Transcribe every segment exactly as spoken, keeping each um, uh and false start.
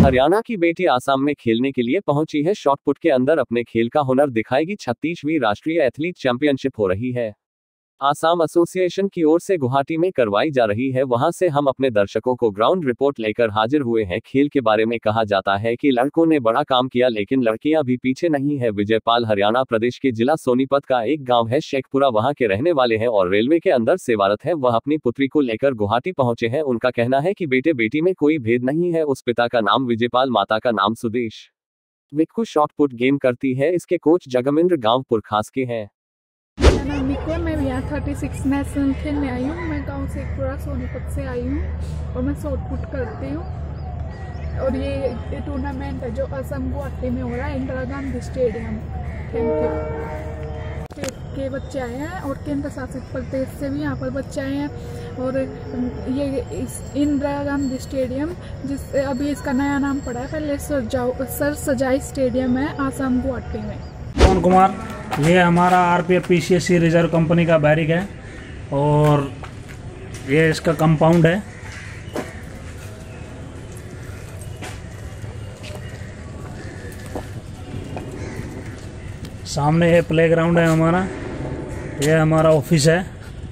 हरियाणा की बेटी आसाम में खेलने के लिए पहुंची है। शॉटपुट के अंदर अपने खेल का हुनर दिखाएगी। छत्तीसवीं राष्ट्रीय एथलीट चैंपियनशिप हो रही है। आसाम एसोसिएशन की ओर से गुवाहाटी में करवाई जा रही है। वहां से हम अपने दर्शकों को ग्राउंड रिपोर्ट लेकर हाजिर हुए हैं। खेल के बारे में कहा जाता है कि लड़कों ने बड़ा काम किया, लेकिन लड़कियां भी पीछे नहीं है। विजयपाल हरियाणा प्रदेश के जिला सोनीपत का एक गांव है शेखपुरा, वहां के रहने वाले हैं और रेलवे के अंदर सेवारत है। वह अपनी पुत्री को लेकर गुवाहाटी पहुंचे हैं। उनका कहना है कि बेटे बेटी में कोई भेद नहीं है। उस पिता का नाम विजयपाल, माता का नाम सुदेश। विक्कू शॉटपुट गेम करती है। इसके कोच जगमिंद्र गांव पुरखास के हैं। मेरा नाम विक्कू है। मैं यहाँ थर्टी सिक्स नेशनल खेलने आई हूँ। मैं गांव से पूरा सोनीपत से आई हूँ और मैं शॉटपुट करती हूँ। और ये, ये टूर्नामेंट है जो असम गुवाहाटी में हो रहा है, Indira Gandhi stadium. Thank you. के बच्चे आए हैं और केंद्र शासित प्रदेश से भी यहाँ पर बच्चे आए हैं। और ये इस इंदिरा गांधी स्टेडियम, जिस अभी इसका नया नाम पड़ा है, पहले सजाओ सर सजाई स्टेडियम है आसाम गुवाहाटी में। पवन कुमार, ये हमारा आरपीएफ पीसीएससी रिजर्व कंपनी का बैरिक है और ये इसका कंपाउंड है। सामने ये प्लेग्राउंड है हमारा, ये हमारा ऑफिस है।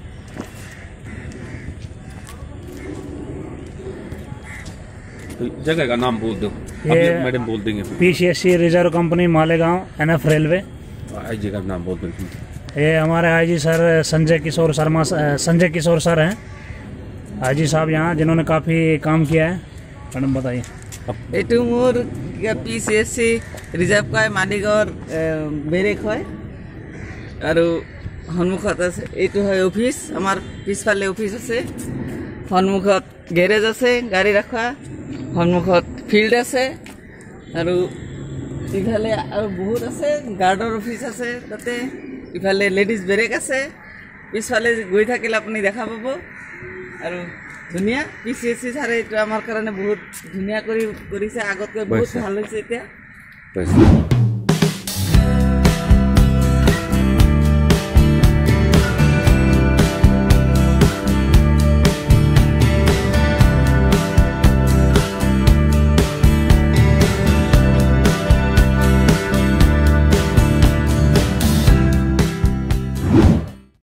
जगह का नाम बोल दो, ये मैडम बोल देंगे। PCSC reserve company Malegaon, NF railway. IG का नाम बोल दो। ये हमारे IG sir Sanjay Kishore Sharma, Sanjay Kishore sir हैं आईजी साहब यहाँ, जिन्होंने काफ़ी काम किया है। मैडम बताइए। एटू मोर पीसीएससी रिजर्व का मालिगाँव बेरेक है और सन्मुखत एटू है ऑफिस। आमार पिछफाले ऑफिस आछे, सन्मुखत गैरेज आछे गाड़ी रखा, सन्मुखत फिल्ड आछे और इफाले और बहुत आछे गार्डर ऑफिस आछे। ताते इफाले लेडिज बेरेक आछे। पिछफाले गई थाकिले आपुनि देखा पाबो और धुनिया पीसीएससी सारे एटू आमार कारणे बहुत धुनिया करि करिছে। আগতকৈ बहुत ভাল হৈছে এতিয়া।